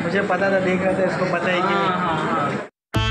मुझे पता था, देख रहा था, इसको पता है कि नहीं।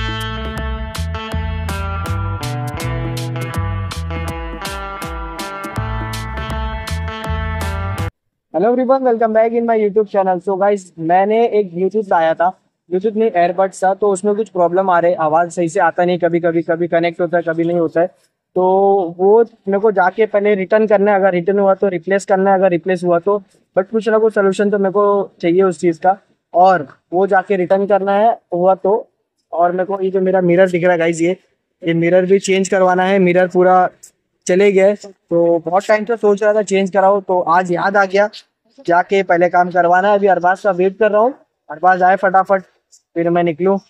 Hello everyone, welcome back in my YouTube channel. So guys, मैंने एक ब्लूटूथ लाया था, ब्लूटूथ नहीं एयरबड्स था, तो उसमें कुछ प्रॉब्लम आ रहे, आवाज़ सही से आता नहीं, कभी कनेक्ट होता है, कभी नहीं होता है। तो वो मेरे को जाके पहले रिटर्न करना है, अगर रिटर्न हुआ तो रिप्लेस करना है, अगर रिप्लेस हुआ तो बट कुछ ना कुछ सोल्यूशन तो मेरे को चाहिए उस चीज़ का, और वो जाके रिटर्न करना है हुआ तो। और मेरे को ये जो मेरा मिरर दिख रहा है गाइस, ये मिरर भी चेंज करवाना है। मिरर पूरा चले गए, तो बहुत टाइम से सोच रहा था चेंज कराओ, तो आज याद आ गया जाके पहले काम करवाना है। अभी अरबाज का वेट कर रहा हूँ, अरबाज आए फटाफट फिर मैं निकलूँ।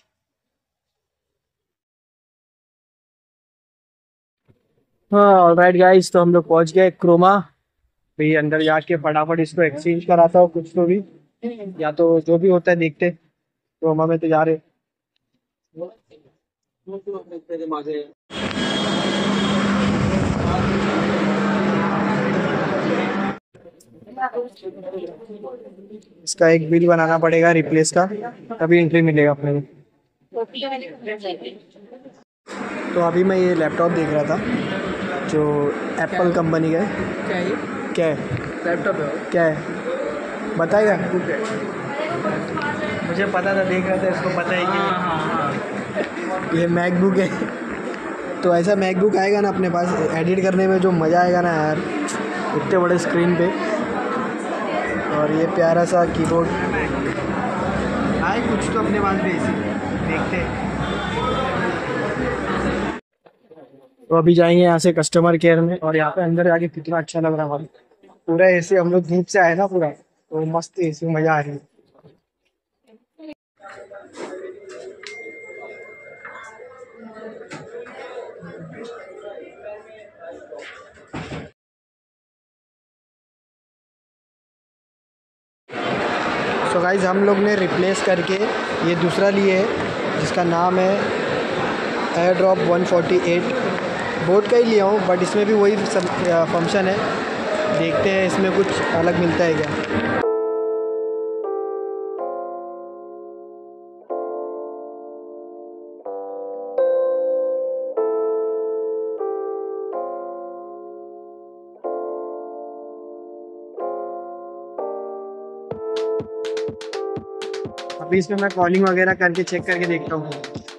हाँ ऑलराइट गाइस, तो हम लोग पहुंच गए क्रोमा। भाई अंदर जाके फटाफट इसको एक्सचेंज कराता हूँ कुछ तो भी, या तो जो भी होता है देखते। क्रोमा में तो जा रहे। इसका एक बिल बनाना पड़ेगा रिप्लेस का, तभी एंट्री मिलेगा अपने को। तो अभी मैं ये लैपटॉप देख रहा था जो एप्पल कंपनी का है। क्या है ये? क्या है? लैपटॉप है? क्या है बताएगा? मुझे पता था, देख रहा था, इसको पता है कि नहीं। ये मैकबुक है। तो ऐसा मैकबुक आएगा ना अपने पास, एडिट करने में जो मज़ा आएगा ना यार, इतने बड़े स्क्रीन पे, और ये प्यारा सा कीबोर्ड आए कुछ तो अपने पास भी ऐसे देखते हैं। तो अभी जाएंगे यहाँ से कस्टमर केयर में, और यहाँ पे अंदर जाके कितना अच्छा लग रहा है भाई, पूरा एसी। हम लोग धूप से आए ना पूरा, तो मस्त एसी, मजा आ रही है। सो गाइज, हम लोग ने रिप्लेस करके ये दूसरा लिए है जिसका नाम है एयर ड्रॉप 148। बोट का ही लिया हूँ, बट इसमें भी वही फंक्शन है। देखते हैं इसमें कुछ अलग मिलता है क्या। अभी इसमें मैं कॉलिंग वगैरह करके चेक करके देखता हूँ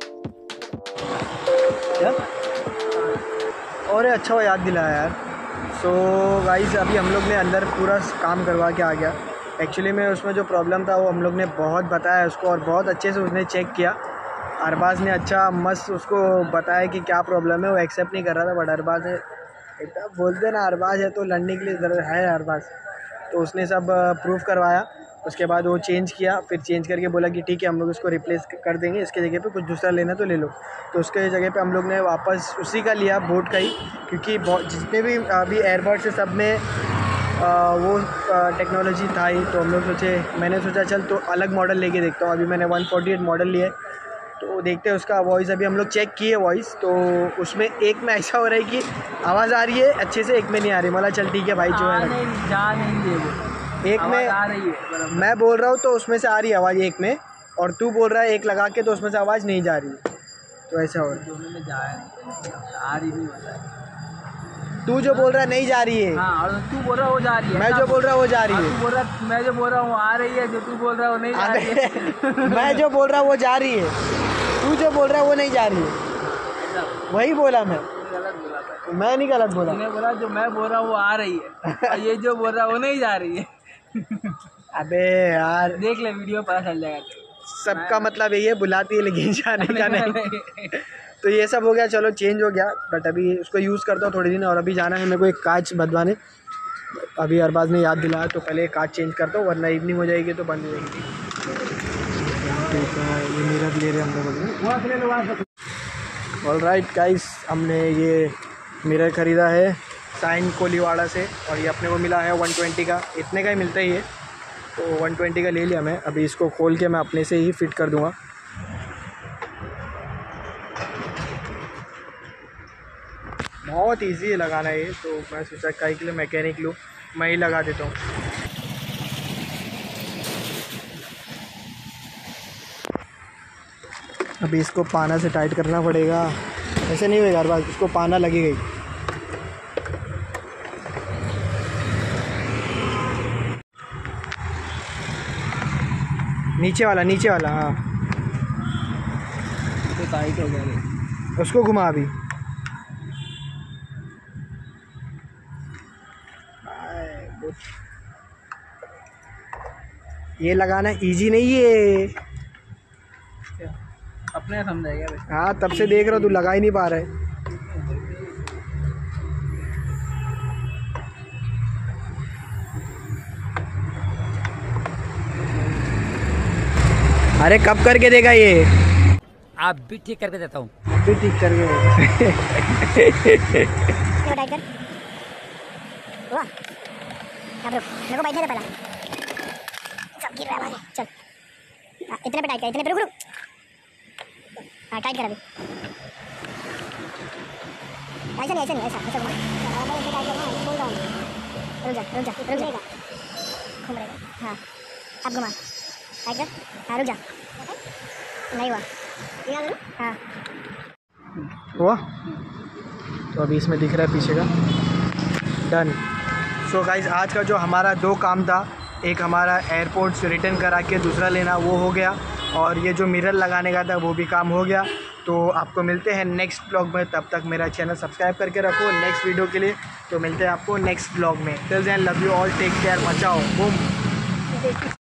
क्या। और अच्छा हुआ याद दिलाया यार। सो गाइस, अभी हम लोग ने अंदर पूरा काम करवा के आ गया। एक्चुअली में उसमें जो प्रॉब्लम था वो हम लोग ने बहुत बताया उसको, और बहुत अच्छे से उसने चेक किया। अरबाज ने अच्छा मस्त उसको बताया कि क्या प्रॉब्लम है। वो एक्सेप्ट नहीं कर रहा था, बट अरबाज ने एकदम बोलते ना, अरबाज है तो लड़ने के लिए ज़रूर है अरबाज। तो उसने सब प्रूफ करवाया। उसके बाद वो चेंज किया, फिर चेंज करके बोला कि ठीक है हम लोग इसको रिप्लेस कर देंगे, इसके जगह पे कुछ दूसरा लेना तो ले लो। तो उसके जगह पे हम लोग ने वापस उसी का लिया, बोट का ही, क्योंकि जितने भी अभी एयरबड्स से सब में वो टेक्नोलॉजी था ही। तो हम लोग मैंने सोचा चल तो अलग मॉडल लेके देखता हूँ। अभी मैंने 148 मॉडल लिया है, तो देखते हैं उसका वॉइस। अभी हम लोग चेक किए वॉइस, तो उसमें एक में ऐसा हो रहा है कि आवाज़ आ रही है अच्छे से, एक में नहीं आ रही। मतलब चल ठीक है भाई, जो है एक में आ रही है, मैं बोल रहा हूँ तो उसमें से आ रही है आवाज़ एक में, और तू बोल रहा है एक लगा के तो उसमें से आवाज़ नहीं जा रही है। तो ऐसा हो रहा है, दोनों में आ रही भी होता है। तू जो बोल रहा है नहीं जा रही है, हाँ, और तू बोल रहा है वो जा रही है, मैं जो बोल रहा हूँ वो जा रही तू है। बोल रहा, मैं जो बोल रहा हूँ आ रही है, जो तू बोल रहा है वो नहीं जा रही है। मैं जो बोल रहा हूँ वो जा रही है, तू जो बोल रहा है वो नहीं जा रही है। वही बोला मैं, गलत बोला था। मैं नहीं गलत बोला। तूने बोला जो मैं बोल रहा हूँ वो आ रही है, और ये जो बोल रहा है वो नहीं जा रही है। अबे यार, देख ले वीडियो, पता चल जाएगा। सबका मतलब यही है, बुलाती है लेकिन जाने का नहीं। तो ये सब हो गया, चलो चेंज हो गया। बट अभी उसको यूज़ करता हूँ थोड़े दिन, और अभी जाना है मेरे को एक कांच बदलवाने। अभी अरबाज ने याद दिलाया, तो पहले कांच चेंज करता हूँ, वरना इवनिंग हो जाएगी तो बंद हो जाएगी। ठीक है, ये मिरर ले रहे हम लोग। ऑलराइट गाइस, हमने ये मिरर ख़रीदा है साइन कोलीवाड़ा से, और ये अपने को मिला है 120 का। इतने का ही मिलता है ये, तो 120 का ले लिया मैं। अभी इसको खोल के मैं अपने से ही फिट कर दूंगा। बहुत इजी है लगाना ये, तो मैं सोचा काहे के लिए मैकेनिक लूँ, मैं ही लगा देता हूँ। अभी इसको पाना से टाइट करना पड़ेगा, ऐसे नहीं होगा हर बार, इसको पाना लगेगा ही। नीचे वाला हाँ, तो टाइट हो गया। उसको घुमा अभी। ये लगाना इजी नहीं है। अपने समझाएगा भाई। हाँ तब से देख रहा तू लगा ही नहीं पा रहा है। अरे कब करके देगा ये? आप भी ठीक करके देता हूँ। भी ठीक करके वाह, अब रुक, मेरे को बैठने दे पहला। सब गिर रहा है आगे, चल। हाँ, इतने पे टाइट कर, इतने पे रुक। हाँ टाइट कर अभी। ऐसा नहीं ऐसा घुमा। बोल रहा हूँ, रुक जा। घूम रहेगा। हाँ अब घुमा, टाइट कर। हाँ रुक जा, नहीं हुआ। हाँ हुआ। तो अभी इसमें दिख रहा है पीछे का। डन। सो गाइस आज का जो हमारा 2 काम था, एक हमारा एयरपोर्ट से रिटर्न करा के दूसरा लेना, वो हो गया, और ये जो मिरर लगाने का था वो भी काम हो गया। तो आपको मिलते हैं नेक्स्ट ब्लॉग में, तब तक मेरा चैनल सब्सक्राइब करके रखो नेक्स्ट वीडियो के लिए। तो मिलते हैं आपको नेक्स्ट ब्लॉग में। Till then love you all, take care, बचाओ, बूम।